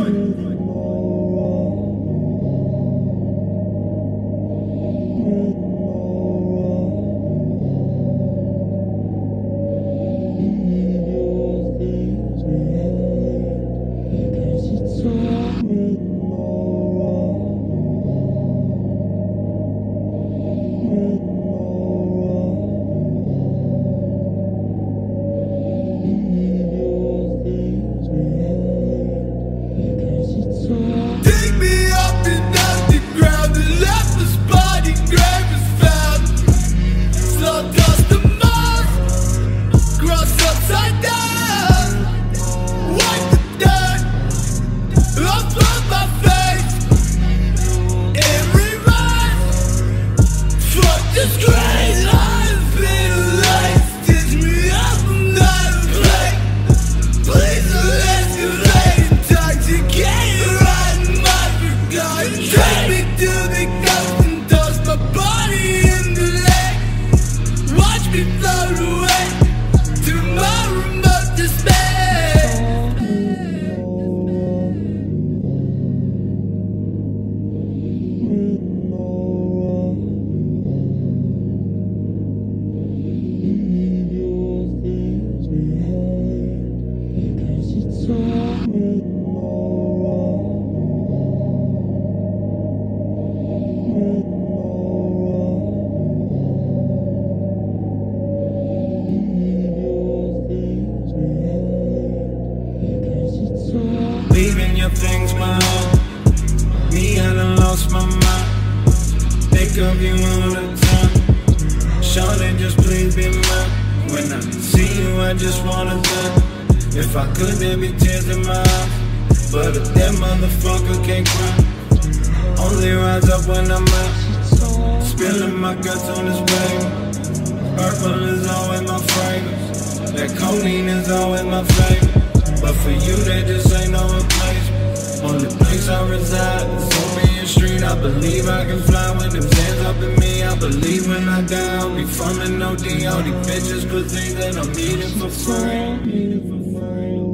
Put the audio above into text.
Leaving your things behind. Me, I done lost my mind. Think of you all the time. Shawty, just please be mine. When I see you, I just wanna die. If I could, there'd be tears in my eyes, but a dead motherfucker can't cry. Only rise up when I'm out. Spilling my guts on this pavement. Purple is always my fragrance. That codeine is always my favorite. But for you, there just ain't no replacement. Only place I reside is on Main Street. I believe I can fly with them hands up in me. I believe when I die, I'll be from an OD. All these bitches, pussies, and I'm eating for free.